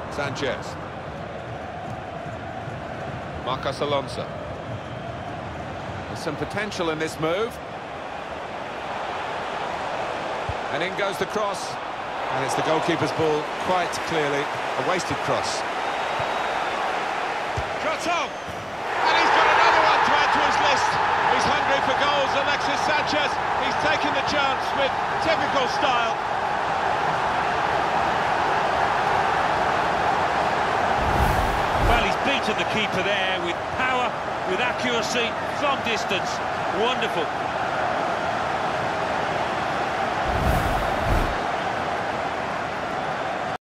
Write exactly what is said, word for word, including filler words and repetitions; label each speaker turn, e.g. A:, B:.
A: Sanchez. Marcos Alonso. There's some potential in this move. And in goes the cross. And it's the goalkeeper's ball, quite clearly a wasted cross.
B: Croton! And he's got another one to add to his list. He's hungry for goals, Alexis Sanchez. He's taken the chance with typical style.
C: Well, he's beaten the keeper there with power, with accuracy, from distance. Wonderful.